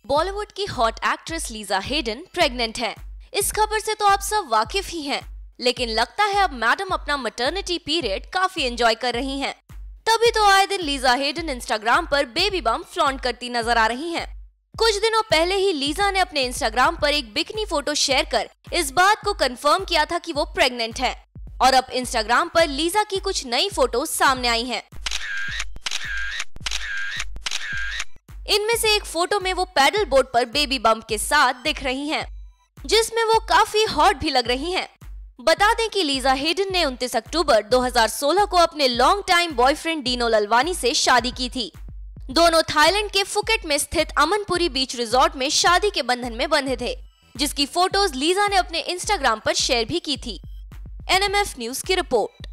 बॉलीवुड की hot actress Lisa Haydon pregnant हैं। इस खबर से तो आप सब वाकिफ ही हैं, लेकिन लगता है अब मैडम अपना मैटरनिटी पीरियड काफी एंजॉय कर रही हैं। तभी तो आए दिन लीजा हेडन इंस्टाग्राम पर बेबी बम्प फ्लॉन्ट करती नजर आ रही हैं। कुछ दिनों पहले ही लीजा ने अपने इंस्टाग्राम पर एक बिकनी फोटो शेयर कर इस बात को कंफर्म किया था कि वो प्रेग्नेंट है। और अब इंस्टाग्राम पर लीजा की कुछ नई फोटोज सामने आई हैं। इनमें से एक फोटो में वो पैडल बोट पर बेबी बम्प के साथ दिख रही हैं, जिसमें वो काफी हॉट भी लग रही हैं। बता दें कि लीजा हेडन ने 29 अक्टूबर 2016 को अपने long time boyfriend Dino Lalvani से शादी की थी। दोनों थाईलैंड के फुकेट में स्थित अमनपुरी बीच रिजॉर्ट में शादी के बंधन में बंधे थे, जिसकी फोटोज लीजा ने अपने इंस्टाग्राम पर शेयर भी की थी। NMF न्यूज की रिपोर्ट।